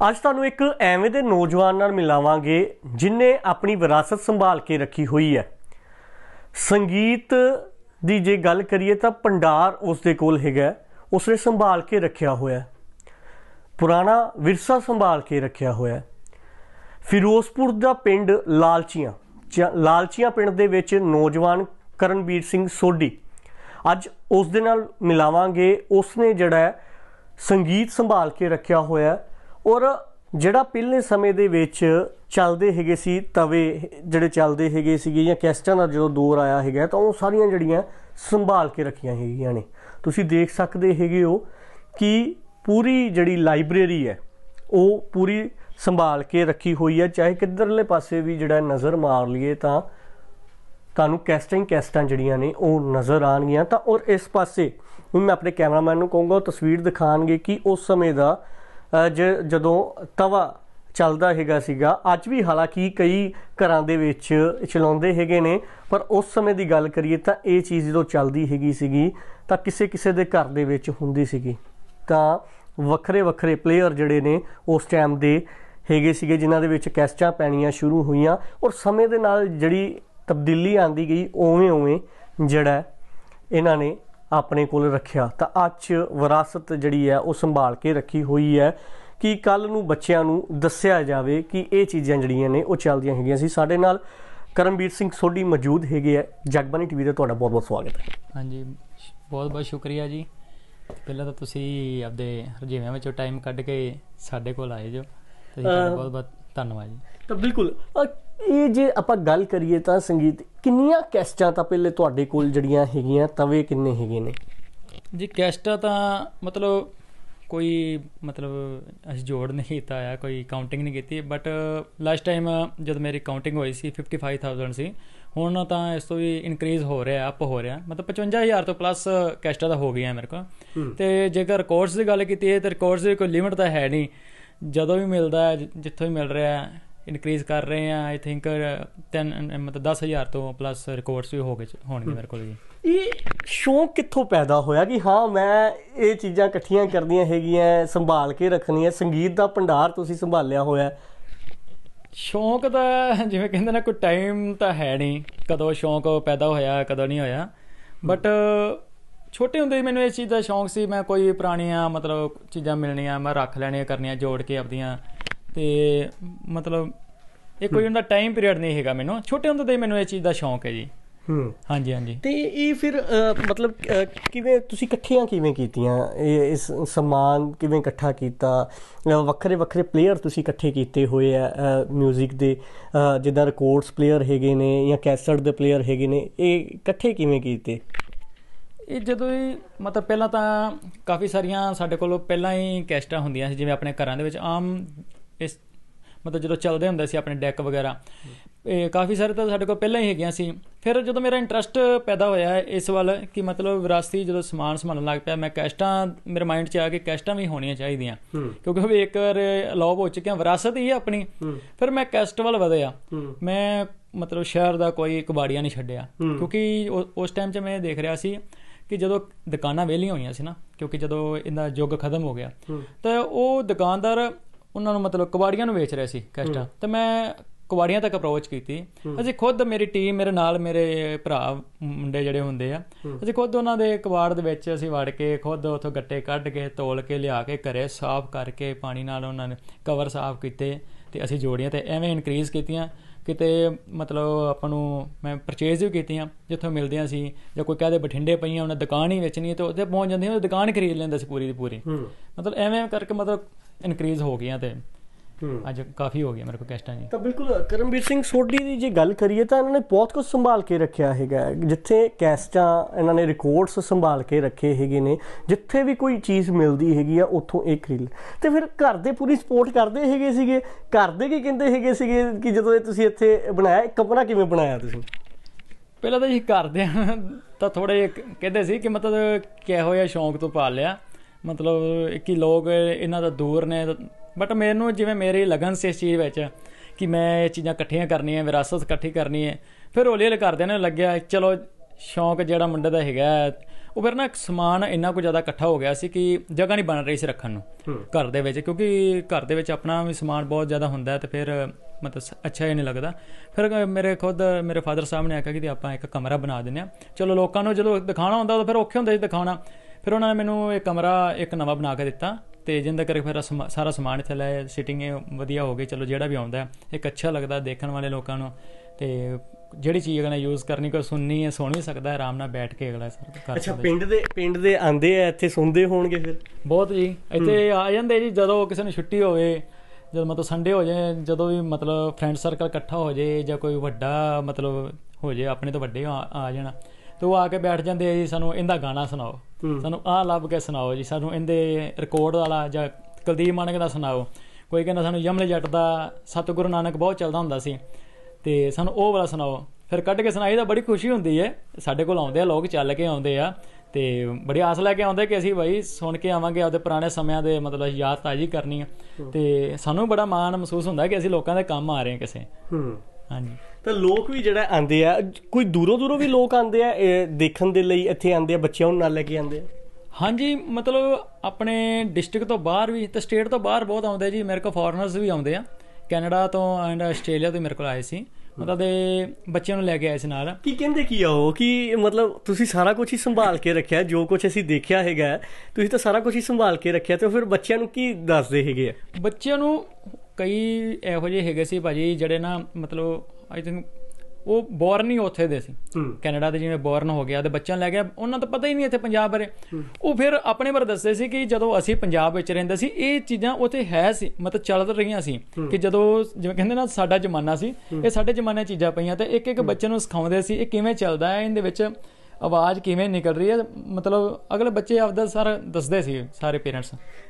ਅੱਜ ਤੁਹਾਨੂੰ ਇੱਕ ਐਵੇਂ ਦੇ ਨੌਜਵਾਨ ਨਾਲ ਮਿਲਾਵਾਂਗੇ ਜਿਨਨੇ ਆਪਣੀ ਵਿਰਾਸਤ ਸੰਭਾਲ ਕੇ ਰੱਖੀ ਹੋਈ ਹੈ। ਸੰਗੀਤ ਦੀ ਜੇ ਗੱਲ ਕਰੀਏ ਤਾਂ ਭੰਡਾਰ ਉਸ ਦੇ ਕੋਲ ਹੈਗਾ, ਉਸਨੇ ਸੰਭਾਲ ਕੇ ਰੱਖਿਆ ਹੋਇਆ, ਪੁਰਾਣਾ ਵਿਰਸਾ ਸੰਭਾਲ ਕੇ ਰੱਖਿਆ ਹੋਇਆ। ਫਿਰੋਜ਼ਪੁਰ ਦਾ ਪਿੰਡ ਲਾਲਚੀਆਂ ਪਿੰਡ ਦੇ ਵਿੱਚ ਨੌਜਵਾਨ ਕਰਨਵੀਰ ਸਿੰਘ ਸੋਢੀ, ਅੱਜ ਉਸ ਦੇ ਨਾਲ ਮਿਲਾਵਾਂਗੇ। ਉਸਨੇ ਜਿਹੜਾ ਸੰਗੀਤ ਸੰਭਾਲ ਕੇ ਰੱਖਿਆ ਹੋਇਆ ਔਰ ਜਿਹੜਾ ਪਹਿਲੇ ਸਮੇਂ ਦੇ ਵਿੱਚ ਚੱਲਦੇ ਹੈਗੇ ਸੀ ਤਵੇ ਜਿਹੜੇ ਚੱਲਦੇ ਹੈਗੇ ਸੀਗੇ ਜਾਂ ਕੈਸਟਾਂ ਦਾ ਜਦੋਂ ਦੌਰ ਆਇਆ ਹੈਗਾ ਤਾਂ ਉਹ ਸਾਰੀਆਂ ਜਿਹੜੀਆਂ ਸੰਭਾਲ ਕੇ ਰੱਖੀਆਂ ਹੈਗੀਆਂ ਨੇ। ਤੁਸੀਂ ਦੇਖ ਸਕਦੇ ਹੈਗੇ ਹੋ ਕਿ ਪੂਰੀ ਜਿਹੜੀ ਲਾਇਬ੍ਰੇਰੀ ਹੈ ਉਹ ਪੂਰੀ ਸੰਭਾਲ ਕੇ ਰੱਖੀ ਹੋਈ ਹੈ। ਚਾਹੇ ਕਿੱਧਰਲੇ ਪਾਸੇ ਵੀ ਜਿਹੜਾ ਨਜ਼ਰ ਮਾਰ ਲਈਏ ਤਾਂ ਤੁਹਾਨੂੰ ਕੈਸਟਾਂ ਜਿਹੜੀਆਂ ਨੇ ਉਹ ਨਜ਼ਰ ਆਉਣਗੀਆਂ। ਤਾਂ ਔਰ ਇਸ ਪਾਸੇ ਹੁਣ ਮੈਂ ਆਪਣੇ ਕੈਮਰਾਮੈਨ ਨੂੰ ਕਹੂੰਗਾ ਉਹ ਤਸਵੀਰ ਦਿਖਾਉਣਗੇ ਕਿ ਉਸ ਸਮੇਂ ਦਾ ਜਦੋਂ ਤਵਾ ਚੱਲਦਾ ਹੈਗਾ ਸੀਗਾ। ਅੱਜ ਵੀ ਹਾਲਾਂਕਿ ਕਈ ਘਰਾਂ ਦੇ ਵਿੱਚ ਚਲਾਉਂਦੇ ਹੈਗੇ ਨੇ, ਪਰ ਉਸ ਸਮੇਂ ਦੀ ਗੱਲ ਕਰੀਏ ਤਾਂ ਇਹ ਚੀਜ਼ ਜਦੋਂ ਚੱਲਦੀ ਹੈਗੀ ਸੀਗੀ ਤਾਂ ਕਿਸੇ ਦੇ ਘਰ ਦੇ ਵਿੱਚ ਹੁੰਦੀ ਸੀਗੀ। ਤਾਂ ਵੱਖਰੇ ਪਲੇਅਰ ਜਿਹੜੇ ਨੇ ਉਸ ਟਾਈਮ ਦੇ ਹੈਗੇ ਸੀਗੇ ਜਿਨ੍ਹਾਂ ਦੇ ਵਿੱਚ ਕੈਸਟਾਂ ਪੈਣੀਆਂ ਸ਼ੁਰੂ ਹੋਈਆਂ ਔਰ ਸਮੇਂ ਦੇ ਨਾਲ ਜਿਹੜੀ ਤਬਦੀਲੀ ਆਉਂਦੀ ਗਈ ਉਵੇਂ ਜਿਹੜਾ ਇਹਨਾਂ ਨੇ ਆਪਣੇ ਕੋਲ ਰੱਖਿਆ। ਤਾਂ ਅੱਜ ਵਿਰਾਸਤ ਜਿਹੜੀ ਹੈ ਉਹ ਸੰਭਾਲ ਕੇ ਰੱਖੀ ਹੋਈ ਹੈ ਕਿ ਕੱਲ੍ਹ ਨੂੰ ਬੱਚਿਆਂ ਨੂੰ ਦੱਸਿਆ ਜਾਵੇ ਕਿ ਇਹ ਚੀਜ਼ਾਂ ਜਿਹੜੀਆਂ ਨੇ ਉਹ ਚੱਲਦੀਆਂ ਹੈਗੀਆਂ ਸੀ। ਸਾਡੇ ਨਾਲ ਕਰਨਵੀਰ ਸਿੰਘ ਸੋਢੀ ਮੌਜੂਦ ਹੈਗੇ ਹੈ। ਜਗਬਾਣੀ ਟੀਵੀ ਦਾ ਤੁਹਾਡਾ ਬਹੁਤ ਸਵਾਗਤ ਹੈ। ਹਾਂਜੀ, ਬਹੁਤ ਸ਼ੁਕਰੀਆ ਜੀ। ਪਹਿਲਾਂ ਤਾਂ ਤੁਸੀਂ ਆਪਦੇ ਰੁਝੇਵਿਆਂ ਵਿੱਚੋਂ ਟਾਈਮ ਕੱਢ ਕੇ ਸਾਡੇ ਕੋਲ ਆਏ ਜੋ, ਤੁਸੀਂ ਬਹੁਤ ਧੰਨਵਾਦ ਜੀ। ਤਾਂ ਬਿਲਕੁਲ, ਇਹ ਜੇ ਆਪਾਂ ਗੱਲ ਕਰੀਏ ਤਾਂ ਸੰਗੀਤ ਕਿੰਨੀਆਂ ਕੈਸਟਾਂ ਤਾਂ ਪਹਿਲੇ ਤੁਹਾਡੇ ਕੋਲ ਜਿਹੜੀਆਂ ਹੈਗੀਆਂ, ਤਵੇ ਕਿੰਨੇ ਹੈਗੇ ਨੇ ਜੀ? ਕੈਸਟਾਂ ਤਾਂ ਕੋਈ ਅਸੀਂ ਜੋੜ ਨਹੀਂ ਕੀਤਾ ਆ, ਕੋਈ ਕਾਊਂਟਿੰਗ ਨਹੀਂ ਕੀਤੀ, ਬਟ ਲਾਸਟ ਟਾਈਮ ਜਦ ਮੇਰੀ ਕਾਊਂਟਿੰਗ ਹੋਈ ਸੀ 55,000 ਸੀ। ਹੁਣ ਤਾਂ ਇਸ ਤੋਂ ਵੀ ਇਨਕਰੀਜ਼ ਹੋ ਰਿਹਾ, ਅਪ ਹੋ ਰਿਹਾ, 55,000 ਤੋਂ ਪਲੱਸ ਕੈਸਟਾਂ ਤਾਂ ਹੋ ਗਈਆਂ ਮੇਰੇ ਕੋਲ। ਅਤੇ ਜੇਕਰ ਰਿਕਾਰਡਸ ਦੀ ਗੱਲ ਕੀਤੀ ਹੈ ਤਾਂ ਰਿਕਾਰਡਸ ਦੀ ਕੋਈ ਲਿਮਿਟ ਤਾਂ ਹੈ ਨਹੀਂ, ਜਦੋਂ ਵੀ ਮਿਲਦਾ ਜਿੱਥੋਂ ਵੀ ਮਿਲ ਰਿਹਾ ਇਨਕਰੀਜ਼ ਕਰ ਰਹੇ ਹਾਂ। ਆਈ ਥਿੰਕ 10,000 ਤੋਂ ਪਲੱਸ ਰਿਕਾਰਡਸ ਵੀ ਹੋਣਗੇ ਮੇਰੇ ਕੋਲ ਜੀ। ਇਹ ਸ਼ੌਂਕ ਕਿੱਥੋਂ ਪੈਦਾ ਹੋਇਆ ਕਿ ਹਾਂ ਮੈਂ ਇਹ ਚੀਜ਼ਾਂ ਇਕੱਠੀਆਂ ਕਰਦੀਆਂ ਹੈਗੀਆਂ, ਸੰਭਾਲ ਕੇ ਰੱਖਣੀਆਂ? ਸੰਗੀਤ ਦਾ ਭੰਡਾਰ ਤੁਸੀਂ ਸੰਭਾਲਿਆ ਹੋਇਆ। ਸ਼ੌਂਕ ਤਾਂ ਜਿਵੇਂ ਕਹਿੰਦੇ ਨਾ, ਕੋਈ ਟਾਈਮ ਤਾਂ ਹੈ ਨਹੀਂ ਕਦੋਂ ਸ਼ੌਂਕ ਪੈਦਾ ਹੋਇਆ ਕਦੋਂ ਨਹੀਂ ਹੋਇਆ, ਬਟ ਛੋਟੇ ਹੁੰਦੇ ਹੀ ਮੈਨੂੰ ਇਸ ਚੀਜ਼ ਦਾ ਸ਼ੌਂਕ ਸੀ। ਮੈਂ ਕੋਈ ਪੁਰਾਣੀਆਂ ਚੀਜ਼ਾਂ ਮਿਲਣੀਆਂ ਮੈਂ ਰੱਖ ਲੈਣੀਆਂ, ਕਰਨੀਆਂ ਜੋੜ ਕੇ ਆਪਦੀਆਂ। ਅਤੇ ਇਹ ਕੋਈ ਉਹਦਾ ਟਾਈਮ ਪੀਰੀਅਡ ਨਹੀਂ ਹੈਗਾ, ਮੈਨੂੰ ਛੋਟੇ ਹੁੰਦੇ ਤੋਂ ਮੈਨੂੰ ਇਸ ਚੀਜ਼ ਦਾ ਸ਼ੌਂਕ ਹੈ ਜੀ। ਹਾਂਜੀ। ਤੇ ਇਹ ਫਿਰ ਕਿਵੇਂ ਤੁਸੀਂ ਇਕੱਠੀਆਂ ਕਿਵੇਂ ਕੀਤੀਆਂ? ਇਸ ਸਮਾਨ ਕਿਵੇਂ ਇਕੱਠਾ ਕੀਤਾ? ਵੱਖਰੇ ਪਲੇਅਰ ਤੁਸੀਂ ਇਕੱਠੇ ਕੀਤੇ ਹੋਏ ਆ ਮਿਊਜ਼ਿਕ ਦੇ, ਜਿੱਦਾਂ ਰਿਕਾਰਡਸ ਪਲੇਅਰ ਹੈਗੇ ਨੇ ਜਾਂ ਕੈਸਟ ਦੇ ਪਲੇਅਰ ਹੈਗੇ ਨੇ, ਇਹ ਇਕੱਠੇ ਕਿਵੇਂ ਕੀਤੇ? ਇਹ ਜਦੋਂ ਹੀ ਪਹਿਲਾਂ ਤਾਂ ਕਾਫੀ ਸਾਰੀਆਂ ਸਾਡੇ ਕੋਲ ਪਹਿਲਾਂ ਹੀ ਕੈਸਟਾਂ ਹੁੰਦੀਆਂ ਸੀ, ਜਿਵੇਂ ਆਪਣੇ ਘਰਾਂ ਦੇ ਵਿੱਚ ਆਮ ਇਸ ਜਦੋਂ ਚੱਲਦੇ ਹੁੰਦੇ ਸੀ ਆਪਣੇ ਡੈਕ ਵਗੈਰਾ, ਇਹ ਕਾਫੀ ਸਾਰੇ ਤਾਂ ਸਾਡੇ ਕੋਲ ਪਹਿਲਾਂ ਹੀ ਹੈਗੀਆਂ ਸੀ। ਫਿਰ ਜਦੋਂ ਮੇਰਾ ਇੰਟਰਸਟ ਪੈਦਾ ਹੋਇਆ ਇਸ ਵੱਲ ਕਿ ਵਿਰਾਸਤੀ ਜਦੋਂ ਸਮਾਨ ਸੰਭਾਲਣ ਲੱਗ ਪਿਆ, ਮੈਂ ਕੈਸਟਾਂ ਮੇਰੇ ਮਾਈਂਡ 'ਚ ਆ ਕੇ ਕੈਸਟਾਂ ਵੀ ਹੋਣੀਆਂ ਚਾਹੀਦੀਆਂ, ਕਿਉਂਕਿ ਉਹ ਇੱਕ ਵਾਰ ਅਲੋਪ ਹੋ ਚੁੱਕੀਆਂ, ਵਿਰਾਸਤ ਹੀ ਆਪਣੀ। ਫਿਰ ਮੈਂ ਕੈਸਟ ਵੱਲ ਵਧਿਆ। ਮੈਂ ਸ਼ਹਿਰ ਦਾ ਕੋਈ ਕਬਾੜੀਆ ਨਹੀਂ ਛੱਡਿਆ, ਕਿਉਂਕਿ ਉਸ ਟਾਈਮ 'ਚ ਮੈਂ ਦੇਖ ਰਿਹਾ ਸੀ ਕਿ ਜਦੋਂ ਦੁਕਾਨਾਂ ਵਿਹਲੀਆਂ ਹੋਈਆਂ ਸੀ ਨਾ, ਕਿਉਂਕਿ ਜਦੋਂ ਇਹਦਾ ਯੁੱਗ ਖਤਮ ਹੋ ਗਿਆ ਤਾਂ ਉਹ ਦੁਕਾਨਦਾਰ ਉਹਨਾਂ ਨੂੰ ਕਬਾੜੀਆਂ ਨੂੰ ਵੇਚ ਰਹੇ ਸੀ ਕੈਸਟਾਂ। ਤਾਂ ਮੈਂ ਕਬਾੜੀਆਂ ਤੱਕ ਅਪਰੋਚ ਕੀਤੀ। ਅਸੀਂ ਖੁਦ, ਮੇਰੀ ਟੀਮ, ਮੇਰੇ ਨਾਲ ਮੇਰੇ ਭਰਾ ਮੁੰਡੇ ਜਿਹੜੇ ਹੁੰਦੇ ਆ, ਅਸੀਂ ਖੁਦ ਉਹਨਾਂ ਦੇ ਕਬਾੜ ਦੇ ਵਿੱਚ ਅਸੀਂ ਵੜ ਕੇ ਖੁਦ ਉੱਥੋਂ ਗੱਟੇ ਕੱਢ ਕੇ ਤੋਲ ਕੇ ਲਿਆ ਕੇ ਘਰੇ ਸਾਫ਼ ਕਰਕੇ ਪਾਣੀ ਨਾਲ ਉਹਨਾਂ ਨੇ ਕਵਰ ਸਾਫ਼ ਕੀਤੇ ਅਤੇ ਅਸੀਂ ਜੋੜੀਆਂ ਅਤੇ ਐਵੇਂ ਇਨਕਰੀਜ਼ ਕੀਤੀਆਂ। ਕਿਤੇ ਆਪਾਂ ਨੂੰ ਮੈਂ ਪਰਚੇਜ਼ ਵੀ ਕੀਤੀਆਂ ਜਿੱਥੋਂ ਮਿਲਦੀਆਂ ਸੀ, ਜਾਂ ਕੋਈ ਕਹਦੇ ਬਠਿੰਡੇ ਪਈਆਂ ਉਹਨਾਂ ਦੁਕਾਨ ਹੀ ਵੇਚਣੀ ਹੈ ਤਾਂ ਉੱਥੇ ਪਹੁੰਚ ਜਾਂਦੀਆਂ, ਉਹ ਦੁਕਾਨ ਖਰੀਦ ਲੈਂਦਾ ਸੀ ਪੂਰੀ ਦੀ ਪੂਰੀ। ਐਵੇਂ ਕਰਕੇ ਇਨਕਰੀਜ਼ ਹੋ ਗਈਆਂ ਅਤੇ ਅੱਜ ਕਾਫੀ ਹੋ ਗਿਆ ਮੇਰੇ ਕੋਲ ਕੈਸਟਾਂ ਜੀ। ਤਾਂ ਬਿਲਕੁਲ ਕਰਨਵੀਰ ਸਿੰਘ ਸੋਢੀ ਦੀ ਜੇ ਗੱਲ ਕਰੀਏ ਤਾਂ ਇਹਨਾਂ ਨੇ ਬਹੁਤ ਕੁਝ ਸੰਭਾਲ ਕੇ ਰੱਖਿਆ ਹੈਗਾ। ਜਿੱਥੇ ਕੈਸਟਾਂ ਇਹਨਾਂ ਨੇ ਰਿਕਾਰਡਸ ਸੰਭਾਲ ਕੇ ਰੱਖੇ ਹੈਗੇ ਨੇ, ਜਿੱਥੇ ਵੀ ਕੋਈ ਚੀਜ਼ ਮਿਲਦੀ ਹੈਗੀ ਆ ਉੱਥੋਂ ਇਹ ਖਰੀਦ। ਅਤੇ ਫਿਰ ਘਰ ਦੇ ਪੂਰੀ ਸਪੋਰਟ ਕਰਦੇ ਹੈਗੇ ਸੀਗੇ? ਘਰ ਦੇ ਕੀ ਕਹਿੰਦੇ ਹੈਗੇ ਸੀਗੇ ਕਿ ਜਦੋਂ ਇਹ ਤੁਸੀਂ ਇੱਥੇ ਬਣਾਇਆ, ਇਹ ਕਮਰਾ ਕਿਵੇਂ ਬਣਾਇਆ ਤੁਸੀਂ? ਪਹਿਲਾਂ ਤਾਂ ਜੀ ਘਰਦਿਆਂ ਤਾਂ ਥੋੜ੍ਹੇ ਕਹਿੰਦੇ ਸੀ ਕਿ ਕਿਹੋ ਜਿਹਾ ਸ਼ੌਂਕ ਤੋਂ ਪਾਲ ਲਿਆ, ਕਿ ਲੋਕ ਇਹਨਾਂ ਦਾ ਦੂਰ ਨੇ, ਬਟ ਮੈਨੂੰ ਜਿਵੇਂ ਮੇਰੀ ਲਗਨ ਸੀ ਇਸ ਚੀਜ਼ ਵਿੱਚ ਕਿ ਮੈਂ ਇਹ ਚੀਜ਼ਾਂ ਇਕੱਠੀਆਂ ਕਰਨੀਆਂ, ਵਿਰਾਸਤ ਇਕੱਠੀ ਕਰਨੀ ਹੈ। ਫਿਰ ਹੌਲੀ ਘਰਦਿਆਂ ਨੂੰ ਲੱਗਿਆ ਚਲੋ ਸ਼ੌਂਕ ਜਿਹੜਾ ਮੁੰਡੇ ਦਾ ਹੈਗਾ ਉਹ ਫਿਰ ਨਾ ਸਮਾਨ ਇੰਨਾ ਕੁ ਜ਼ਿਆਦਾ ਇਕੱਠਾ ਹੋ ਗਿਆ ਸੀ ਕਿ ਜਗ੍ਹਾ ਨਹੀਂ ਬਣ ਰਹੀ ਸੀ ਰੱਖਣ ਨੂੰ ਘਰ ਦੇ ਵਿੱਚ, ਕਿਉਂਕਿ ਘਰ ਦੇ ਵਿੱਚ ਆਪਣਾ ਵੀ ਸਮਾਨ ਬਹੁਤ ਜ਼ਿਆਦਾ ਹੁੰਦਾ ਤੇ ਫਿਰ ਮਤਲਬ ਅੱਛਾ ਹੀ ਨਹੀਂ ਲੱਗਦਾ। ਫਿਰ ਮੇਰੇ ਫਾਦਰ ਸਾਹਿਬ ਨੇ ਆਖਿਆ ਕਿ ਆਪਾਂ ਇੱਕ ਕਮਰਾ ਬਣਾ ਦਿੰਦੇ ਹਾਂ, ਚਲੋ ਲੋਕਾਂ ਨੂੰ ਜਦੋਂ ਦਿਖਾਉਣਾ ਹੁੰਦਾ ਤਾਂ ਫਿਰ ਔਖੇ ਹੁੰਦੇ ਸੀ ਦਿਖਾਉਣਾ। ਫਿਰ ਉਹਨਾਂ ਨੇ ਮੈਨੂੰ ਇਹ ਕਮਰਾ ਇੱਕ ਨਵਾਂ ਬਣਾ ਕੇ ਦਿੱਤਾ ਤੇ ਜਿੰਦੇ ਕਰਕੇ ਫਿਰ ਸਾਰਾ ਸਮਾਨ ਇੱਥੇ ਲੈ ਸਿਟਿੰਗ ਵਧੀਆ ਹੋ ਗਈ। ਚਲੋ ਜਿਹੜਾ ਵੀ ਆਉਂਦਾ ਇੱਕ ਅੱਛਾ ਲੱਗਦਾ ਦੇਖਣ ਵਾਲੇ ਲੋਕਾਂ ਨੂੰ, ਤੇ ਜਿਹੜੀ ਚੀਜ਼ ਅਗਲਾ ਯੂਜ਼ ਕਰਨੀ ਕੋਈ ਸੁਣਨੀ ਹੈ ਸੁਣ ਵੀ ਸਕਦਾ ਆਰਾਮ ਨਾਲ ਬੈਠ ਕੇ ਅਗਲਾ ਕਰ। ਅੱਛਾ, ਪਿੰਡ ਦੇ ਆਂਦੇ ਆ ਇੱਥੇ ਸੁਣਦੇ ਹੋਣਗੇ ਫਿਰ? ਬਹੁਤ ਜੀ, ਇੱਥੇ ਆ ਜਾਂਦੇ ਜੀ ਜਦੋਂ ਕਿਸੇ ਨੂੰ ਛੁੱਟੀ ਹੋਵੇ, ਜਦੋਂ ਮਤਲਬ ਸੰਡੇ ਹੋ ਜਾਏ, ਜਦੋਂ ਵੀ ਮਤਲਬ ਫਰੈਂਡ ਸਰਕਲ ਇਕੱਠਾ ਹੋ ਜਾਏ ਜਾਂ ਕੋਈ ਵੱਡਾ ਮਤਲਬ ਹੋ ਜਾਏ, ਆਪਣੇ ਤੋਂ ਵੱਡੇ ਆ ਜਾਣਾ ਤੇ ਉਹ ਆ ਕੇ ਬੈਠ ਜਾਂਦੇ ਆ ਜੀ, ਸਾਨੂੰ ਇਹਦਾ ਗਾਣਾ ਸੁਣਾਓ, ਸਾਨੂੰ ਆਹ ਲੱਭ ਕੇ ਸੁਣਾਓ ਜੀ, ਸਾਨੂੰ ਇਹਦੇ ਰਿਕਾਰਡ ਵਾਲਾ ਜਾਂ ਕੁਲਦੀਪ ਮਾਨਕ ਦਾ ਸੁਣਾਓ। ਕੋਈ ਕਹਿੰਦਾ ਸਾਨੂੰ ਯਮਲੇ ਜੱਟ ਦਾ ਸਤਿਗੁਰੂ ਨਾਨਕ ਬਹੁਤ ਚੱਲਦਾ ਹੁੰਦਾ ਸੀ ਤੇ ਸਾਨੂੰ ਉਹ ਵਾਲਾ ਸੁਣਾਓ। ਫਿਰ ਕੱਢ ਕੇ ਸੁਣਾਈ ਤਾਂ ਬੜੀ ਖੁਸ਼ੀ ਹੁੰਦੀ ਹੈ। ਸਾਡੇ ਕੋਲ ਆਉਂਦੇ ਆ ਲੋਕ, ਚੱਲ ਕੇ ਆਉਂਦੇ ਆ ਤੇ ਬੜੀ ਆਸ ਲੈ ਕੇ ਆਉਂਦੇ ਕਿ ਅਸੀਂ ਬਾਈ ਸੁਣ ਕੇ ਆਵਾਂਗੇ, ਆਪਦੇ ਪੁਰਾਣੇ ਸਮਿਆਂ ਦੇ ਮਤਲਬ ਯਾਦ ਤਾਜ਼ੀ ਕਰਨੀ ਆ ਤੇ ਸਾਨੂੰ ਬੜਾ ਮਾਣ ਮਹਿਸੂਸ ਹੁੰਦਾ ਕਿ ਅਸੀਂ ਲੋਕਾਂ ਦੇ ਕੰਮ ਆ ਰਹੇ ਹਾਂ ਕਿਸੇ। ਹਾਂਜੀ, ਤਾਂ ਲੋਕ ਵੀ ਜਿਹੜਾ ਆਉਂਦੇ ਆ, ਕੋਈ ਦੂਰੋਂ ਵੀ ਲੋਕ ਆਉਂਦੇ ਆ ਦੇਖਣ ਦੇ ਲਈ, ਇੱਥੇ ਆਉਂਦੇ ਆ, ਬੱਚਿਆਂ ਨੂੰ ਨਾਲ ਲੈ ਕੇ ਆਉਂਦੇ ਆ? ਹਾਂਜੀ, ਮਤਲਬ ਆਪਣੇ ਡਿਸਟ੍ਰਿਕਟ ਤੋਂ ਬਾਹਰ ਵੀ ਤੇ ਸਟੇਟ ਤੋਂ ਬਾਹਰ ਬਹੁਤ ਆਉਂਦੇ ਜੀ। ਮੇਰੇ ਕੋਲ ਫੋਰਨਰਸ ਵੀ ਆਉਂਦੇ ਆ, ਕੈਨੇਡਾ ਤੋਂ ਐਂਡ ਆਸਟ੍ਰੇਲੀਆ ਤੋਂ ਮੇਰੇ ਕੋਲ ਆਏ ਸੀ, ਮਤਲਬ ਦੇ ਬੱਚਿਆਂ ਨੂੰ ਲੈ ਕੇ ਆਏ ਸੀ ਨਾਲ। ਕੀ ਕਹਿੰਦੇ ਕੀ ਆ ਉਹ, ਕਿ ਮਤਲਬ ਤੁਸੀਂ ਸਾਰਾ ਕੁਝ ਹੀ ਸੰਭਾਲ ਕੇ ਰੱਖਿਆ, ਜੋ ਕੁਝ ਅਸੀਂ ਦੇਖਿਆ ਹੈਗਾ ਤੁਸੀਂ ਤਾਂ ਸਾਰਾ ਕੁਝ ਹੀ ਸੰਭਾਲ ਕੇ ਰੱਖਿਆ, ਤੇ ਫਿਰ ਬੱਚਿਆਂ ਨੂੰ ਕੀ ਦੱਸਦੇ ਹੈਗੇ ਆ? ਬੱਚਿਆਂ ਨੂੰ ਕਈ ਇਹੋ ਜਿਹੇ ਹੈਗੇ ਸੀ ਭਾਜੀ ਜਿਹੜੇ ਨਾ ਮਤਲਬ ਆਈ ਥਿੰਕ ਉਹ ਬੋਰਨ ਹੀ ਉੱਥੇ ਦੇ ਸੀ, ਕੈਨੇਡਾ ਦੇ, ਜਿਵੇਂ ਬੋਰਨ ਹੋ ਗਿਆ ਤੇ ਬੱਚਿਆਂ ਲੈ ਗਿਆ, ਉਹਨਾਂ ਤੋਂ ਪਤਾ ਹੀ ਨਹੀਂ ਇੱਥੇ ਪੰਜਾਬ ਬਾਰੇ। ਉਹ ਫਿਰ ਆਪਣੇ ਬਾਰੇ ਦੱਸਦੇ ਸੀ ਕਿ ਜਦੋਂ ਅਸੀਂ ਪੰਜਾਬ ਵਿੱਚ ਰਹਿੰਦੇ ਸੀ ਇਹ ਚੀਜ਼ਾਂ ਉੱਥੇ ਹੈ ਸੀ, ਮਤਲਬ ਚੱਲ ਰਹੀਆਂ ਸੀ, ਕਿ ਜਦੋਂ ਜਿਵੇਂ ਕਹਿੰਦੇ ਨਾ ਸਾਡਾ ਜ਼ਮਾਨਾ ਸੀ, ਇਹ ਸਾਡੇ ਜ਼ਮਾਨੇ ਚੀਜ਼ਾਂ ਪਈਆਂ ਤੇ ਇੱਕ ਬੱਚੇ ਨੂੰ ਸਿਖਾਉਂਦੇ ਸੀ ਇਹ ਕਿਵੇਂ ਚੱਲਦਾ ਹੈ, ਇਹਦੇ ਵਿੱਚ ਆਵਾਜ਼ ਕਿਵੇਂ ਨਿਕਲ ਰਹੀ ਹੈ, ਮਤਲਬ ਅਗਲੇ ਬੱਚੇ ਆਪਦਾ ਸਾਰਾ ਦੱਸਦੇ ਸੀ ਸਾਰੇ ਪੇਰੈਂਟਸ।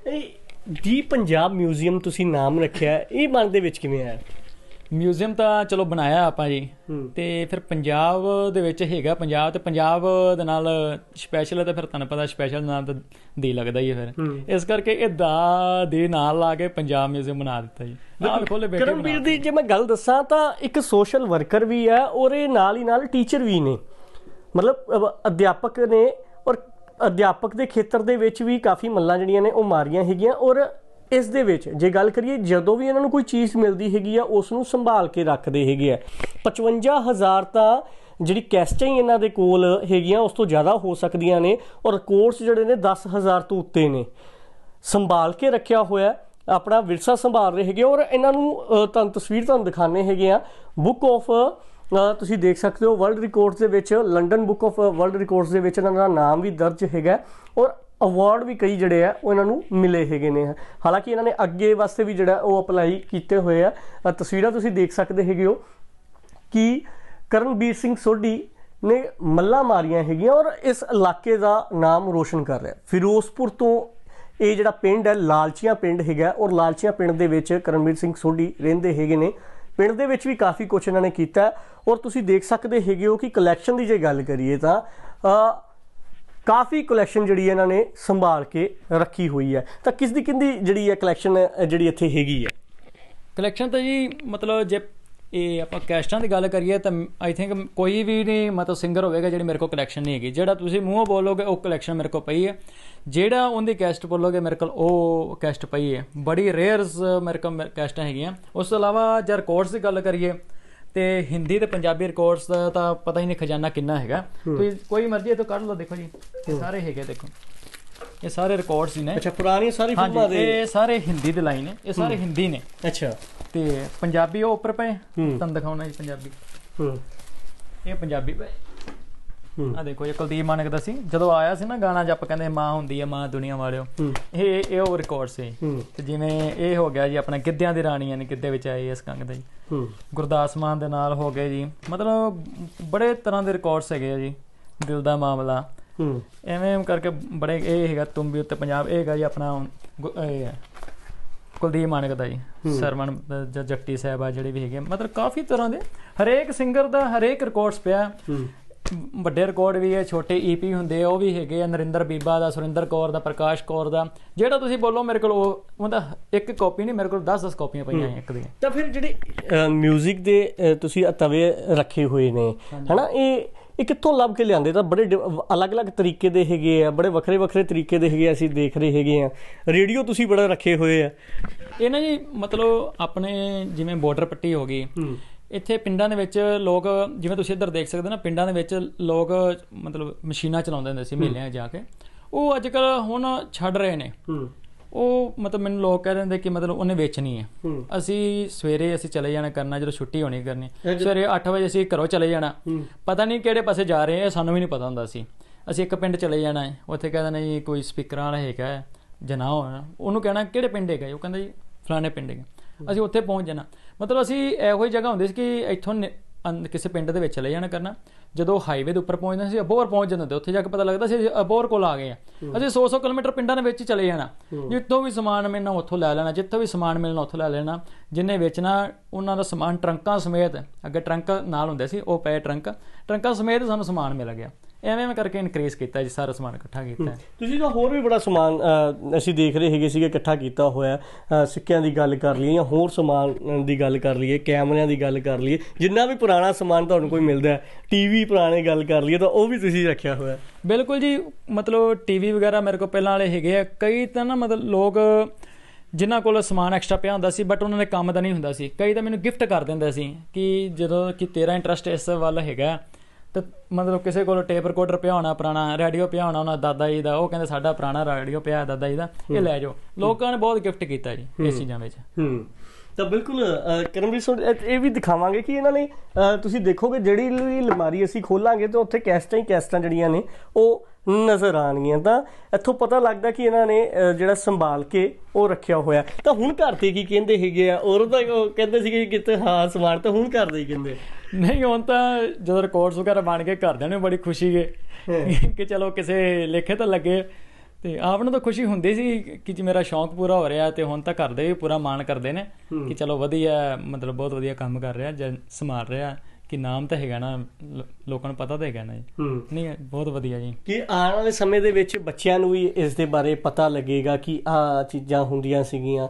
ਦੀ ਪੰਜਾਬ ਮਿਊਜ਼ੀਅਮ ਤੁਸੀਂ ਨਾਮ ਰੱਖਿਆ, ਇਹ ਮਨ ਦੇ ਵਿੱਚ ਕਿਵੇਂ ਆਇਆ? ਮਿਊਜ਼ੀਅਮ ਤਾਂ ਚਲੋ ਬਣਾਇਆ ਆਪਾਂ ਜੀ, ਤੇ ਫਿਰ ਪੰਜਾਬ ਦੇ ਵਿੱਚ ਹੈਗਾ ਪੰਜਾਬ, ਤੇ ਪੰਜਾਬ ਦੇ ਨਾਲ ਸਪੈਸ਼ਲ ਹੈ ਤੇ ਫਿਰ ਤੁਹਾਨੂੰ ਪਤਾ ਸਪੈਸ਼ਲ ਨਾਮ ਤਾਂ ਦੇ ਲੱਗਦਾ ਹੀ ਹੈ, ਫਿਰ ਇਸ ਕਰਕੇ ਇਹ ਦਾ ਦੇ ਨਾਲ ਲਾ ਕੇ ਪੰਜਾਬ ਮਿਊਜ਼ੀਅਮ ਬਣਾ ਦਿੱਤਾ ਜੀ। ਕਰਮਵੀਰ ਦੀ ਜੇ ਮੈਂ ਗੱਲ ਦੱਸਾਂ ਤਾਂ ਇੱਕ ਸੋਸ਼ਲ ਵਰਕਰ ਵੀ ਹੈ ਔਰ ਇਹ ਨਾਲ ਹੀ ਨਾਲ ਟੀਚਰ ਵੀ ਨੇ, ਮਤਲਬ ਅਧਿਆਪਕ ਨੇ, ਔਰ ਅਧਿਆਪਕ ਦੇ ਖੇਤਰ ਦੇ ਵਿੱਚ ਵੀ ਕਾਫੀ ਮੱਲਾਂ ਜਿਹੜੀਆਂ ਨੇ ਉਹ ਮਾਰੀਆਂ ਹੈਗੀਆਂ। ਔਰ ਇਸ ਦੇ ਵਿੱਚ ਜੇ ਗੱਲ ਕਰੀਏ, ਜਦੋਂ ਵੀ ਇਹਨਾਂ ਨੂੰ ਕੋਈ ਚੀਜ਼ ਮਿਲਦੀ ਹੈਗੀ ਆ ਉਸ ਨੂੰ ਸੰਭਾਲ ਕੇ ਰੱਖਦੇ ਹੈਗੇ ਆ। 55,000 ਤਾਂ ਜਿਹੜੀ ਕੈਸਟਾਂ ਹੀ ਇਹਨਾਂ ਦੇ ਕੋਲ ਹੈਗੀਆਂ, ਉਸ ਤੋਂ ਜ਼ਿਆਦਾ ਹੋ ਸਕਦੀਆਂ ਨੇ, ਔਰ ਰਿਕਾਰਡਸ ਜਿਹੜੇ ਨੇ 10,000 ਤੋਂ ਉੱਤੇ ਨੇ। ਸੰਭਾਲ ਕੇ ਰੱਖਿਆ ਹੋਇਆ, ਆਪਣਾ ਵਿਰਸਾ ਸੰਭਾਲ ਰਹੇ ਹੈਗੇ। ਔਰ ਇਹਨਾਂ ਨੂੰ ਤੁਹਾਨੂੰ ਤਸਵੀਰ ਤੁਹਾਨੂੰ ਦਿਖਾਉਂਦੇ ਹੈਗੇ ਆ, ਬੁੱਕ ਆਫ ਤੁਸੀਂ ਦੇਖ ਸਕਦੇ ਹੋ ਵਰਲਡ ਰਿਕਾਰਡਸ ਦੇ ਵਿੱਚ, London book of world records ਦੇ ਵਿੱਚ ਇਹਨਾਂ ਦਾ ਨਾਮ ਵੀ ਦਰਜ ਹੈਗਾ, ਔਰ ਅਵਾਰਡ ਵੀ ਕਈ ਜਿਹੜੇ ਆ ਉਹ ਇਹਨਾਂ ਨੂੰ ਮਿਲੇ ਹੈਗੇ ਨੇ। ਹਾਲਾਂਕਿ ਇਹਨਾਂ ਨੇ ਅੱਗੇ ਵਾਸਤੇ ਵੀ ਜਿਹੜਾ ਉਹ ਅਪਲਾਈ ਕੀਤੇ ਹੋਏ ਆ। ਤਸਵੀਰਾਂ ਤੁਸੀਂ ਦੇਖ ਸਕਦੇ ਹੈਗੇ ਹੋ ਕਿ ਕਰਨਵੀਰ ਸਿੰਘ ਸੋਢੀ ਨੇ ਮੱਲਾਂ ਮਾਰੀਆਂ ਹੈਗੀਆਂ ਔਰ ਇਸ ਇਲਾਕੇ ਦਾ ਨਾਮ ਰੋਸ਼ਨ ਕਰ ਰਿਹਾ। ਫਿਰੋਜ਼ਪੁਰ ਤੋਂ ਇਹ ਜਿਹੜਾ ਪਿੰਡ ਹੈ ਲਾਲਚੀਆਂ ਪਿੰਡ ਹੈਗਾ, ਔਰ ਲਾਲਚੀਆਂ ਪਿੰਡ ਦੇ ਵਿੱਚ ਕਰਨਵੀਰ ਸਿੰਘ ਸੋਢੀ ਰਹਿੰਦੇ ਹੈਗੇ ਨੇ। ਪਿੰਡ ਦੇ ਵਿੱਚ ਵੀ ਕਾਫੀ ਕੁਛ ਇਹਨਾਂ ਨੇ ਕੀਤਾ, ਔਰ ਤੁਸੀਂ ਦੇਖ ਸਕਦੇ ਹੈਗੇ ਹੋ ਕਿ ਕਲੈਕਸ਼ਨ ਦੀ ਜੇ ਗੱਲ ਕਰੀਏ ਤਾਂ ਕਾਫੀ ਕਲੈਕਸ਼ਨ ਜਿਹੜੀ ਇਹਨਾਂ ਨੇ ਸੰਭਾਲ ਕੇ ਰੱਖੀ ਹੋਈ ਹੈ। ਤਾਂ ਕਿਸ ਦੀ ਕਿੰਦੀ ਜਿਹੜੀ ਹੈ ਕਲੈਕਸ਼ਨ ਜਿਹੜੀ ਇੱਥੇ ਹੈਗੀ ਹੈ? ਕਲੈਕਸ਼ਨ ਤਾਂ ਜੀ ਮਤਲਬ ਜੇ ਇਹ ਆਪਾਂ ਕੈਸਟਾਂ ਦੀ ਗੱਲ ਕਰੀਏ ਤਾਂ ਆਈ ਥਿੰਕ ਕੋਈ ਵੀ ਨਹੀਂ ਮਤਲਬ ਸਿੰਗਰ ਹੋਵੇਗਾ ਜਿਹੜੀ ਮੇਰੇ ਕੋਲ ਕਲੈਕਸ਼ਨ ਨਹੀਂ ਹੈਗੀ। ਜਿਹੜਾ ਤੁਸੀਂ ਮੂੰਹੋਂ ਬੋਲੋਗੇ ਉਹ ਕਲੈਕਸ਼ਨ ਮੇਰੇ ਕੋਲ ਪਈ ਹੈ, ਜਿਹੜਾ ਉਹਦੀ ਕੈਸਟ ਬੋਲੋਗੇ ਮੇਰੇ ਕੋਲ ਉਹ ਕੈਸਟ ਪਈ ਹੈ। ਬੜੀ ਰੇਅਰਸ ਮੇਰੇ ਕੋਲ ਕੈਸਟਾਂ ਹੈਗੀਆਂ। ਉਸ ਤੋਂ ਇਲਾਵਾ ਜੇ ਰਿਕਾਰਡਸ ਦੀ ਗੱਲ ਕਰੀਏ ਤੇ ਹਿੰਦੀ ਤੇ ਪੰਜਾਬੀ ਰਿਕਾਰਡਸ ਦਾ ਤਾਂ ਪਤਾ ਹੀ ਨਹੀਂ ਖਜ਼ਾਨਾ ਕਿੰਨਾ ਹੈਗਾ। ਤੁਸੀਂ ਕੋਈ ਮਰਜ਼ੀ ਇਹ ਤੋਂ ਕੱਢ ਲਓ, ਦੇਖੋ ਜੀ ਇਹ ਸਾਰੇ ਹੈਗੇ, ਦੇਖੋ ਇਹ ਸਾਰੇ ਰਿਕਾਰਡਸ ਹੀ ਨੇ। ਅੱਛਾ, ਪੁਰਾਣੀ ਸਾਰੀ ਫਿਲਮਾਂ ਦੇ? ਇਹ ਸਾਰੇ ਹਿੰਦੀ ਦੇ ਲਾਈਨ ਨੇ, ਇਹ ਸਾਰੇ ਹਿੰਦੀ ਨੇ। ਅੱਛਾ, ਤੇ ਪੰਜਾਬੀ ਉਹ ਉੱਪਰ ਪਏ, ਤੁਹਾਨੂੰ ਦਿਖਾਉਣਾ ਜੀ ਪੰਜਾਬੀ। ਇਹ ਪੰਜਾਬੀ ਪਏ ਆ ਦੇਖੋ, ਇਹ ਕੁਲਦੀਪ ਮਾਨਕ ਦਾ ਸੀ ਜਦੋਂ ਆਇਆ ਸੀ ਨਾ ਗਾਣਾ ਜਪ ਕਹਿੰਦੇ ਮਾਂ ਹੁੰਦੀ ਹੈ ਮਾਂ ਦੁਨੀਆ ਵਾਲਿਓ, ਇਹ ਉਹ ਰਿਕਾਰਡ ਸੀ। ਤੇ ਜਿਵੇਂ ਇਹ ਹੋ ਗਿਆ ਜੀ ਆਪਣਾ ਗਿੱਧਿਆਂ ਦੀ ਰਾਣੀਆਂ ਨੇ ਗਿੱਧੇ ਵਿੱਚ ਆਏ ਇਸ ਕੰਗ ਦਾ ਜੀ, ਗੁਰਦਾਸ ਮਾਨ ਦੇ ਨਾਲ ਹੋ ਗਏ ਜੀ। ਮਤਲਬ ਬੜੇ ਤਰ੍ਹਾਂ ਦੇ ਰਿਕਾਰਡਸ ਹੈਗੇ ਆ ਜੀ। ਦਿਲ ਦਾ ਮਾਮਲਾ ਐਵੇਂ ਕਰਕੇ ਬੜੇ। ਇਹ ਹੈਗਾ ਤੁਮ ਵੀ ਉੱਤੇ ਪੰਜਾਬ, ਇਹ ਹੈਗਾ ਜੀ ਆਪਣਾ ਕੁਲਦੀਪ ਮਾਨਕ ਦਾ ਜੀ, ਸਰਵਣ ਜੱਟੀ ਸਾਹਿਬ ਆ ਜਿਹੜੇ ਵੀ ਹੈਗੇ। ਮਤਲਬ ਕਾਫੀ ਤਰ੍ਹਾਂ ਦੇ ਹਰੇਕ ਸਿੰਗਰ ਦਾ ਹਰੇਕ ਰਿਕਾਰਡਸ ਪਿਆ। ਵੱਡੇ ਰਿਕਾਰਡ ਵੀ ਹੈ, ਛੋਟੇ EP ਹੁੰਦੇ ਆ ਉਹ ਵੀ ਹੈਗੇ ਆ। ਨਰਿੰਦਰ ਬੀਬਾ ਦਾ, ਸੁਰਿੰਦਰ ਕੌਰ ਦਾ, ਪ੍ਰਕਾਸ਼ ਕੌਰ ਦਾ, ਜਿਹੜਾ ਤੁਸੀਂ ਬੋਲੋ ਮੇਰੇ ਕੋਲ ਉਹਦਾ ਇੱਕ ਕਾਪੀ ਨਹੀਂ, ਮੇਰੇ ਕੋਲ 10 ਕਾਪੀਆਂ ਪਈਆਂ ਇੱਕ ਦੀਆਂ। ਤਾਂ ਫਿਰ ਜਿਹੜੇ ਮਿਊਜ਼ਿਕ ਦੇ ਤੁਸੀਂ ਤਵੇ ਰੱਖੇ ਹੋਏ ਨੇ ਹਨਾ, ਇਹ ਕਿੱਥੋਂ ਲੱਭ ਕੇ ਲਿਆਂਦੇ? ਤਾਂ ਬੜੇ ਅਲੱਗ-ਅਲੱਗ ਤਰੀਕੇ ਦੇ ਹੈਗੇ ਆ, ਬੜੇ ਵੱਖਰੇ ਤਰੀਕੇ ਦੇ ਹੈਗੇ, ਅਸੀਂ ਦੇਖ ਰਹੇ ਹੈਗੇ ਆ। ਰੇਡੀਓ ਤੁਸੀਂ ਬੜਾ ਰੱਖੇ ਹੋਏ ਆ। ਇਹ ਨਾ ਜੀ ਮਤਲਬ ਆਪਣੇ ਜਿਵੇਂ ਬਾਰਡਰ ਪੱਟੀ ਹੋ ਗਈ, ਇੱਥੇ ਪਿੰਡਾਂ ਦੇ ਵਿੱਚ ਲੋਕ, ਜਿਵੇਂ ਤੁਸੀਂ ਇੱਧਰ ਦੇਖ ਸਕਦੇ ਨਾ, ਪਿੰਡਾਂ ਦੇ ਵਿੱਚ ਲੋਕ ਮਤਲਬ ਮਸ਼ੀਨਾਂ ਚਲਾਉਂਦੇ ਹੁੰਦੇ ਸੀ ਮੇਲਿਆਂ 'ਚ ਜਾ ਕੇ, ਉਹ ਅੱਜ ਕੱਲ੍ਹ ਹੁਣ ਛੱਡ ਰਹੇ ਨੇ। ਉਹ ਮਤਲਬ ਮੈਨੂੰ ਲੋਕ ਕਹਿ ਦਿੰਦੇ ਕਿ ਮਤਲਬ ਉਹਨੇ ਵੇਚਣੀ ਹੈ। ਅਸੀਂ ਸਵੇਰੇ ਅਸੀਂ ਚਲੇ ਜਾਣਾ ਕਰਨਾ, ਜਦੋਂ ਛੁੱਟੀ ਹੋਣੀ ਕਰਨੀ, ਸਵੇਰੇ 8 ਵਜੇ ਅਸੀਂ ਘਰੋਂ ਚਲੇ ਜਾਣਾ, ਪਤਾ ਨਹੀਂ ਕਿਹੜੇ ਪਾਸੇ ਜਾ ਰਹੇ ਆ, ਸਾਨੂੰ ਵੀ ਨਹੀਂ ਪਤਾ ਹੁੰਦਾ ਸੀ। ਅਸੀਂ ਇੱਕ ਪਿੰਡ ਚਲੇ ਜਾਣਾ ਹੈ, ਉੱਥੇ ਕਹਿ ਦੇਣਾ ਜੀ ਕੋਈ ਸਪੀਕਰਾਂ ਵਾਲਾ ਹੈਗਾ ਜਨਾ ਹੋਣਾ, ਉਹਨੂੰ ਕਹਿਣਾ ਕਿਹੜੇ ਪਿੰਡ ਹੈਗਾ, ਉਹ ਕਹਿੰਦਾ ਜੀ ਫਲਾਣੇ ਪਿੰਡ ਹੈਗਾ, ਅਸੀਂ ਉੱਥੇ ਪਹੁੰਚ ਜਾਣਾ। ਮਤਲਬ ਅਸੀਂ ਇਹੋ ਜਿਹੀ ਜਗ੍ਹਾ ਹੁੰਦੀ ਸੀ ਕਿ ਇੱਥੋਂ ਕਿਸੇ ਪਿੰਡ ਦੇ ਵਿੱਚ ਚਲੇ ਜਾਣਾ ਕਰਨਾ, ਜਦੋਂ ਹਾਈਵੇ ਦੇ ਉੱਪਰ ਪਹੁੰਚਦੇ ਸੀ ਅਬੋਹਰ ਪਹੁੰਚ ਜਾਂਦੇ ਹੁੰਦੇ, ਉੱਥੇ ਜਾ ਕੇ ਪਤਾ ਲੱਗਦਾ ਸੀ ਅਬੋਹਰ ਕੋਲ ਆ ਗਏ ਆ। ਅਸੀਂ 100 ਕਿਲੋਮੀਟਰ ਪਿੰਡਾਂ ਦੇ ਵਿੱਚ ਹੀ ਚਲੇ ਜਾਣਾ, ਜਿੱਥੋਂ ਵੀ ਸਮਾਨ ਮਿਲਣਾ ਉੱਥੋਂ ਲੈ ਲੈਣਾ, ਜਿੱਥੋਂ ਵੀ ਸਮਾਨ ਮਿਲਣਾ ਉੱਥੋਂ ਲੈ ਲੈਣਾ। ਜਿੰਨੇ ਵੇਚਣਾ ਉਹਨਾਂ ਦਾ ਸਮਾਨ ਟਰੰਕਾਂ ਸਮੇਤ, ਅੱਗੇ ਟਰੰਕ ਨਾਲ ਹੁੰਦੇ ਸੀ, ਉਹ ਪਏ ਟਰੰਕਾਂ ਸਮੇਤ ਸਾਨੂੰ ਸਮਾਨ ਮਿਲ ਗਿਆ। ਐਵੇਂ ਕਰਕੇ ਇਨਕਰੀਜ਼ ਕੀਤਾ ਜੀ, ਸਾਰਾ ਸਮਾਨ ਇਕੱਠਾ ਕੀਤਾ। ਤੁਸੀਂ ਤਾਂ ਹੋਰ ਵੀ ਬੜਾ ਸਮਾਨ ਅਸੀਂ ਦੇਖ ਰਹੇ ਹੈਗੇ ਸੀਗੇ ਇਕੱਠਾ ਕੀਤਾ ਹੋਇਆ, ਸਿੱਕਿਆਂ ਦੀ ਗੱਲ ਕਰ ਲਈਏ ਜਾਂ ਹੋਰ ਸਮਾਨ ਦੀ ਗੱਲ ਕਰ ਲਈਏ, ਕੈਮਰਿਆਂ ਦੀ ਗੱਲ ਕਰ ਲਈਏ, ਜਿੰਨਾ ਵੀ ਪੁਰਾਣਾ ਸਮਾਨ ਤੁਹਾਨੂੰ ਕੋਈ ਮਿਲਦਾ, ਟੀਵੀ ਪੁਰਾਣੇ ਗੱਲ ਕਰ ਲਈਏ ਤਾਂ ਉਹ ਵੀ ਤੁਸੀਂ ਰੱਖਿਆ ਹੋਇਆ। ਬਿਲਕੁਲ ਜੀ, ਮਤਲਬ ਟੀਵੀ ਵਗੈਰਾ ਮੇਰੇ ਕੋਲ ਪਹਿਲਾਂ ਵਾਲੇ ਹੈਗੇ ਆ। ਕਈ ਤਾਂ ਨਾ ਮਤਲਬ ਲੋਕ ਜਿਨ੍ਹਾਂ ਕੋਲ ਸਮਾਨ ਐਕਸਟਰਾ ਪਿਆ ਹੁੰਦਾ ਸੀ ਬਟ ਉਹਨਾਂ ਦੇ ਕੰਮ ਦਾ ਨਹੀਂ ਹੁੰਦਾ ਸੀ, ਕਈ ਤਾਂ ਮੈਨੂੰ ਗਿਫਟ ਕਰ ਦਿੰਦੇ ਸੀ ਕਿ ਜਦੋਂ ਕਿ ਤੇਰਾ ਇੰਟਰਸਟ ਇਸ ਵੱਲ ਹੈਗਾ, ਤੇ ਮਤਲਬ ਕਿਸੇ ਕੋਲ ਟੇਪ ਰਿਕਾਰਡਰ ਪਿਆ ਹੋਣਾ, ਪੁਰਾਣਾ ਰੇਡੀਓ ਪਿਆ ਹੋਣਾ ਉਹਨਾਂ ਦਾਦਾ ਜੀ ਦਾ, ਉਹ ਕਹਿੰਦੇ ਸਾਡਾ ਪੁਰਾਣਾ ਰੇਡੀਓ ਪਿਆ ਦਾਦਾ ਜੀ ਦਾ, ਇਹ ਲੈ ਜਾਓ। ਲੋਕਾਂ ਨੇ ਬਹੁਤ ਗਿਫਟ ਕੀਤਾ ਜੀ ਇਸ ਚੀਜ਼ਾਂ ਵਿੱਚ। ਤਾਂ ਬਿਲਕੁਲ ਕਰਮਵੀਰ ਸਿੰਘ, ਇਹ ਵੀ ਦਿਖਾਵਾਂਗੇ ਕਿ ਇਹਨਾਂ ਨੇ, ਤੁਸੀਂ ਦੇਖੋਗੇ ਜਿਹੜੀ ਵੀ ਅਲਮਾਰੀ ਅਸੀਂ ਖੋਲਾਂਗੇ ਤਾਂ ਉੱਥੇ ਕੈਸਟਾਂ ਜਿਹੜੀਆਂ ਨੇ ਉਹ ਨਜ਼ਰ ਆਉਣਗੀਆਂ। ਤਾਂ ਇੱਥੋਂ ਪਤਾ ਲੱਗਦਾ ਕਿ ਇਹਨਾਂ ਨੇ ਜਿਹੜਾ ਸੰਭਾਲ ਕੇ ਉਹ ਰੱਖਿਆ ਹੋਇਆ। ਤਾਂ ਹੁਣ ਘਰ ਤੇ ਕੀ ਕਹਿੰਦੇ ਹੈਗੇ ਆ? ਔਰ ਤਾਂ ਕਹਿੰਦੇ ਸੀਗੇ ਕਿਤੇ ਹਾਂ ਸਮਾਨ, ਤਾਂ ਹੁਣ ਘਰ ਦੇ ਹੀ ਕਹਿੰਦੇ ਨਹੀਂ। ਹੁਣ ਤਾਂ ਜਦੋਂ ਰਿਕਾਰਡਸ ਵਗੈਰਾ ਬਣ ਕੇ ਘਰਦਿਆਂ ਨੂੰ ਬੜੀ ਖੁਸ਼ੀ ਹੈ ਕਿ ਚਲੋ ਕਿਸੇ ਲੇਖੇ ਤਾਂ ਲੱਗੇ, ਤੇ ਆਪ ਨੂੰ ਤਾਂ ਖੁਸ਼ੀ ਹੁੰਦੀ ਸੀ ਕਿ ਮੇਰਾ ਸ਼ੌਂਕ ਪੂਰਾ ਹੋ ਰਿਹਾ। ਤੇ ਹੁਣ ਤਾਂ ਘਰ ਦੇ ਵੀ ਪੂਰਾ ਮਾਣ ਕਰਦੇ ਨੇ ਕਿ ਚਲੋ ਵਧੀਆ, ਮਤਲਬ ਬਹੁਤ ਵਧੀਆ ਕੰਮ ਕਰ ਰਿਹਾ, ਸੰਭਾਲ ਰਿਹਾ, ਕਿ ਨਾਮ ਤਾਂ ਹੈਗਾ ਨਾ, ਲੋਕਾਂ ਨੂੰ ਪਤਾ ਤਾਂ ਹੈਗਾ ਨਾ ਜੀ। ਨਹੀਂ, ਬਹੁਤ ਵਧੀਆ ਜੀ। ਕਿ ਆਉਣ ਵਾਲੇ ਸਮੇਂ ਦੇ ਵਿੱਚ ਬੱਚਿਆਂ ਨੂੰ ਵੀ ਇਸ ਦੇ ਬਾਰੇ ਪਤਾ ਲੱਗੇਗਾ ਕਿ ਆਹ ਚੀਜ਼ਾਂ ਹੁੰਦੀਆਂ ਸੀਗੀਆਂ,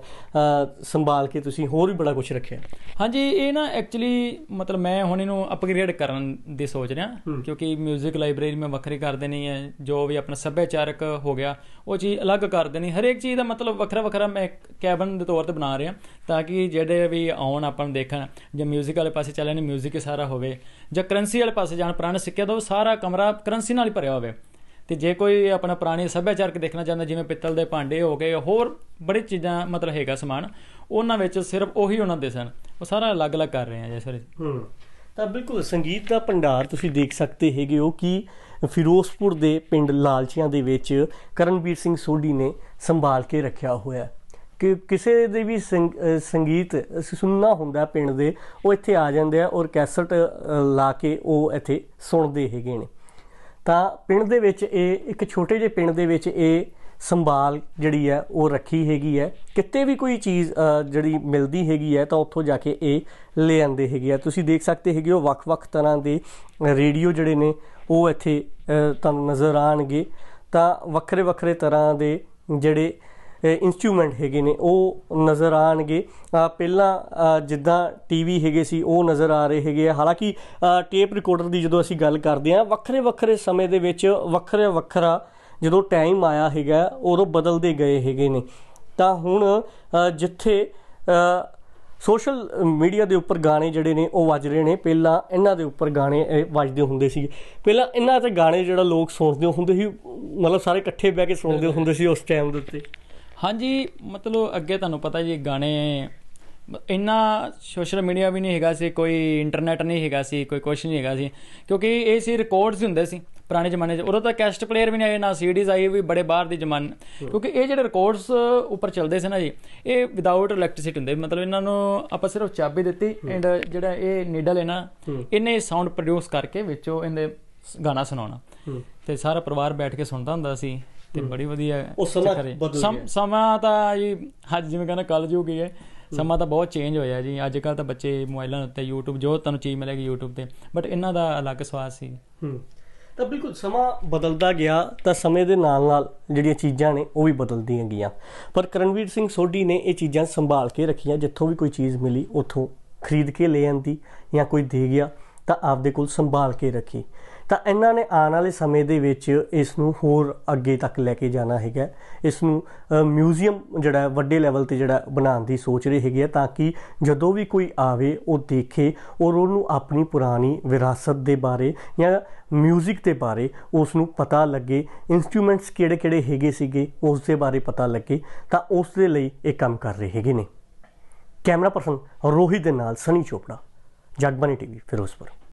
ਸੰਭਾਲ ਕੇ ਤੁਸੀਂ ਹੋਰ ਵੀ ਬੜਾ ਕੁਛ ਰੱਖਿਆ। ਹਾਂਜੀ, ਇਹ ਨਾ ਐਕਚੁਅਲੀ ਮਤਲਬ ਮੈਂ ਹੁਣ ਇਹਨੂੰ ਅਪਗ੍ਰੇਡ ਕਰਨ ਦੀ ਸੋਚ ਰਿਹਾ, ਕਿਉਂਕਿ ਮਿਊਜ਼ਿਕ ਲਾਇਬ੍ਰੇਰੀ ਮੈਂ ਵੱਖਰੀ ਕਰ ਦੇਣੀ ਹੈ, ਜੋ ਵੀ ਆਪਣਾ ਸੱਭਿਆਚਾਰਕ ਹੋ ਗਿਆ ਉਹ ਚੀਜ਼ ਅਲੱਗ ਕਰ ਦੇਣੀ। ਹਰੇਕ ਚੀਜ਼ ਦਾ ਮਤਲਬ ਵੱਖਰਾ ਮੈਂ ਕੈਬਨ ਦੇ ਤੌਰ 'ਤੇ ਬਣਾ ਰਿਹਾ, ਤਾਂ ਕਿ ਜਿਹੜੇ ਵੀ ਆਉਣ ਆਪਾਂ ਨੂੰ ਦੇਖਣ, ਜੇ ਮਿਊਜ਼ਿਕ ਵਾਲੇ ਪਾਸੇ ਚੱਲੇ ਨੇ ਮਿਊਜ਼ਿਕ ਹੀ ਸਾਰਾ ਹੋਵੇ, ਜਾਂ ਕਰੰਸੀ ਵਾਲੇ ਪਾਸੇ ਜਾਣ ਪੁਰਾਣੇ ਸਿੱਕਿਆਂ ਦਾ ਸਾਰਾ ਕਮਰਾ ਕਰੰਸੀ ਨਾਲ ਹੀ ਭਰਿਆ ਹੋਵੇ। ਤੇ ਜੇ ਕੋਈ ਆਪਣਾ ਪੁਰਾਣੀ ਸੱਭਿਆਚਾਰਕ ਦੇਖਣਾ ਚਾਹੁੰਦਾ, ਜਿਵੇਂ ਪਿੱਤਲ ਦੇ ਭਾਂਡੇ ਹੋ ਗਏ, ਹੋਰ ਬੜੀ ਚੀਜ਼ਾਂ ਮਤਲਬ ਹੈਗਾ ਸਮਾਨ, ਉਹਨਾਂ ਵਿੱਚ ਸਿਰਫ ਉਹੀ ਉਹਨਾਂ ਦੇ ਸਨ, ਉਹ ਸਾਰਾ ਅਲੱਗ-ਅਲੱਗ ਕਰ ਰਹੇ ਆ ਜੀ ਸਰ। ਤਾਂ ਬਿਲਕੁਲ ਸੰਗੀਤ ਦਾ ਭੰਡਾਰ ਤੁਸੀਂ ਦੇਖ ਸਕਦੇ ਹੈਗੇ ਹੋ ਕਿ ਫਿਰੋਜ਼ਪੁਰ ਦੇ ਪਿੰਡ ਲਾਲਚੀਆਂ ਦੇ ਵਿੱਚ ਕਰਨਵੀਰ ਸਿੰਘ ਸੋਢੀ ਨੇ ਸੰਭਾਲ ਕੇ ਰੱਖਿਆ ਹੋਇਆ। ਕਿ ਕਿਸੇ ਦੇ ਵੀ ਸੰਗੀਤ ਸੁਣਨਾ ਹੁੰਦਾ ਪਿੰਡ ਦੇ, ਉਹ ਇੱਥੇ ਆ ਜਾਂਦੇ ਆ ਔਰ ਕੈਸਟ ਲਾ ਕੇ ਉਹ ਇੱਥੇ ਸੁਣਦੇ ਹੈਗੇ ਨੇ। ਤਾਂ ਪਿੰਡ ਦੇ ਵਿੱਚ ਇਹ ਇੱਕ ਛੋਟੇ ਜਿਹੇ ਪਿੰਡ ਦੇ ਵਿੱਚ ਇਹ ਸੰਭਾਲ ਜਿਹੜੀ ਹੈ ਉਹ ਰੱਖੀ ਹੈਗੀ ਹੈ। ਕਿਤੇ ਵੀ ਕੋਈ ਚੀਜ਼ ਜਿਹੜੀ ਮਿਲਦੀ ਹੈਗੀ ਹੈ ਤਾਂ ਉੱਥੋਂ ਜਾ ਕੇ ਇਹ ਲੈ ਆਉਂਦੇ ਹੈਗੇ ਆ। ਤੁਸੀਂ ਦੇਖ ਸਕਦੇ ਹੈਗੇ ਹੋ ਵੱਖ-ਵੱਖ ਤਰ੍ਹਾਂ ਦੇ ਰੇਡੀਓ ਜਿਹੜੇ ਨੇ ਉਹ ਇੱਥੇ ਤੁਹਾਨੂੰ ਨਜ਼ਰ ਆਉਣਗੇ। ਤਾਂ ਵੱਖਰੇ ਤਰ੍ਹਾਂ ਦੇ ਜਿਹੜੇ ਇੰਸਟਰੂਮੈਂਟ ਹੈਗੇ ਨੇ ਉਹ ਨਜ਼ਰ ਆਉਣਗੇ। ਪਹਿਲਾਂ ਜਿੱਦਾਂ ਟੀਵੀ ਹੈਗੇ ਸੀ ਉਹ ਨਜ਼ਰ ਆ ਰਹੇ ਹੈਗੇ ਆ। ਹਾਲਾਂਕਿ ਟੇਪ ਰਿਕਾਰਡਰ ਦੀ ਜਦੋਂ ਅਸੀਂ ਗੱਲ ਕਰਦੇ ਹਾਂ, ਵੱਖਰੇ ਸਮੇਂ ਦੇ ਵਿੱਚ ਵੱਖਰਾ ਜਦੋਂ ਟਾਈਮ ਆਇਆ ਹੈਗਾ ਉਦੋਂ ਬਦਲਦੇ ਗਏ ਹੈਗੇ ਨੇ। ਤਾਂ ਹੁਣ ਜਿੱਥੇ ਸੋਸ਼ਲ ਮੀਡੀਆ ਦੇ ਉੱਪਰ ਗਾਣੇ ਜਿਹੜੇ ਨੇ ਉਹ ਵੱਜ ਰਹੇ ਨੇ, ਪਹਿਲਾਂ ਇਹਨਾਂ ਦੇ ਉੱਪਰ ਗਾਣੇ ਵੱਜਦੇ ਹੁੰਦੇ ਸੀਗੇ। ਪਹਿਲਾਂ ਇਹਨਾਂ 'ਤੇ ਗਾਣੇ ਜਿਹੜਾ ਲੋਕ ਸੁਣਦੇ ਹੁੰਦੇ ਸੀ, ਮਤਲਬ ਸਾਰੇ ਇਕੱਠੇ ਬਹਿ ਕੇ ਸੁਣਦੇ ਹੁੰਦੇ ਸੀ ਉਸ ਟਾਈਮ ਦੇ ਉੱਤੇ। ਹਾਂਜੀ, ਮਤਲਬ ਅੱਗੇ ਤੁਹਾਨੂੰ ਪਤਾ ਜੀ ਗਾਣੇ ਇੰਨਾ ਸੋਸ਼ਲ ਮੀਡੀਆ ਵੀ ਨਹੀਂ ਹੈਗਾ ਸੀ, ਕੋਈ ਇੰਟਰਨੈਟ ਨਹੀਂ ਹੈਗਾ ਸੀ, ਕੋਈ ਕੁਛ ਨਹੀਂ ਹੈਗਾ ਸੀ, ਕਿਉਂਕਿ ਇਹ ਸੀ ਰਿਕਾਰਡਸ ਹੁੰਦੇ ਸੀ ਪੁਰਾਣੇ ਜ਼ਮਾਨੇ 'ਚ। ਉਦੋਂ ਤਾਂ ਕੈਸਟ ਪਲੇਅਰ ਵੀ ਨਹੀਂ ਆਏ, ਨਾ ਸੀਡੀਜ਼ ਆਈ, ਵੀ ਬੜੇ ਬਾਹਰ ਦੀ ਜ਼ਮਾਨੇ। ਕਿਉਂਕਿ ਇਹ ਜਿਹੜੇ ਰਿਕਾਰਡਸ ਉੱਪਰ ਚੱਲਦੇ ਸੀ ਨਾ ਜੀ, ਇਹ ਵਿਦਾਊਟ ਇਲੈਕਟ੍ਰੀਸਿਟੀ ਹੁੰਦੇ। ਮਤਲਬ ਇਹਨਾਂ ਨੂੰ ਆਪਾਂ ਸਿਰਫ ਚਾਬੀ ਦਿੱਤੀ ਐਂਡ ਜਿਹੜਾ ਇਹ ਨੀਡਲ ਹੈ ਨਾ, ਇਹਨੇ ਸਾਊਂਡ ਪ੍ਰੋਡਿਊਸ ਕਰਕੇ ਵਿੱਚੋਂ ਇਹਦੇ ਗਾਣਾ ਸੁਣਾਉਣਾ, ਤੇ ਸਾਰਾ ਪਰਿਵਾਰ ਬੈਠ ਕੇ ਸੁਣਦਾ ਹੁੰਦਾ ਸੀ। ਤੇ ਬੜੀ ਵਧੀਆ ਸਮਾਂ ਤਾਂ ਜੀ ਅੱਜ ਜਿਵੇਂ ਕਹਿੰਦਾ ਕੱਲ ਜੂ ਗਈ ਹੈ, ਸਮਾਂ ਤਾਂ ਬਹੁਤ ਚੇਂਜ ਹੋਇਆ ਜੀ। ਅੱਜ ਕੱਲ੍ਹ ਤਾਂ ਬੱਚੇ ਮੋਬਾਈਲਾਂ ਉੱਤੇ ਯੂਟਿਊਬ, ਜੋ ਤੁਹਾਨੂੰ ਚੀਜ਼ ਮਿਲੇਗੀ ਯੂਟਿਊਬ 'ਤੇ, ਬਟ ਇਹਨਾਂ ਦਾ ਅਲੱਗ ਸਵਾਦ ਸੀ। ਤਾਂ ਬਿਲਕੁਲ ਸਮਾਂ ਬਦਲਦਾ ਗਿਆ ਤਾਂ ਸਮੇਂ ਦੇ ਨਾਲ ਜਿਹੜੀਆਂ ਚੀਜ਼ਾਂ ਨੇ ਉਹ ਵੀ ਬਦਲਦੀਆਂ ਗਈਆਂ। ਪਰ ਕਰਨਵੀਰ ਸਿੰਘ ਸੋਢੀ ਨੇ ਇਹ ਚੀਜ਼ਾਂ ਸੰਭਾਲ ਕੇ ਰੱਖੀਆਂ। ਜਿੱਥੋਂ ਵੀ ਕੋਈ ਚੀਜ਼ ਮਿਲੀ ਉੱਥੋਂ ਖਰੀਦ ਕੇ ਲੈ ਆਂਦੀ, ਜਾਂ ਕੋਈ ਦੇ ਗਿਆ ਤਾਂ ਆਪਦੇ ਕੋਲ ਸੰਭਾਲ ਕੇ ਰੱਖੀ। ਤਾਂ ਇਹਨਾਂ ਨੇ ਆਉਣ ਵਾਲੇ ਸਮੇਂ ਦੇ ਵਿੱਚ ਇਸ ਨੂੰ ਹੋਰ ਅੱਗੇ ਤੱਕ ਲੈ ਕੇ ਜਾਣਾ ਹੈਗਾ। ਇਸ ਨੂੰ ਮਿਊਜ਼ੀਅਮ ਜਿਹੜਾ ਵੱਡੇ ਲੈਵਲ ਤੇ ਜਿਹੜਾ ਬਣਾਉਣ ਦੀ ਸੋਚ ਰਹੇ ਹੈਗੇ ਆ, ਤਾਂ ਕਿ ਜਦੋਂ ਵੀ ਕੋਈ ਆਵੇ ਉਹ ਦੇਖੇ ਔਰ ਉਹਨੂੰ ਆਪਣੀ ਪੁਰਾਣੀ ਵਿਰਾਸਤ ਦੇ ਬਾਰੇ ਜਾਂ ਮਿਊਜ਼ਿਕ ਦੇ ਬਾਰੇ ਉਸ ਨੂੰ ਪਤਾ ਲੱਗੇ, ਇੰਸਟਰੂਮੈਂਟਸ ਕਿਹੜੇ ਕਿਹੜੇ ਹੈਗੇ ਸੀਗੇ ਉਸ ਦੇ ਬਾਰੇ ਪਤਾ ਲੱਗੇ। ਤਾਂ ਉਸ ਦੇ ਲਈ ਇਹ ਕੰਮ ਕਰ ਰਹੇ ਹੈਗੇ ਨੇ। ਕੈਮਰਾ ਪਰਸਨ ਰੋਹਿਤ ਦੇ ਨਾਲ ਸਨੀ ਚੋਪੜਾ, ਜਗਬਾਣੀ ਟੀਵੀ, ਫਿਰੋਜ਼ਪੁਰ।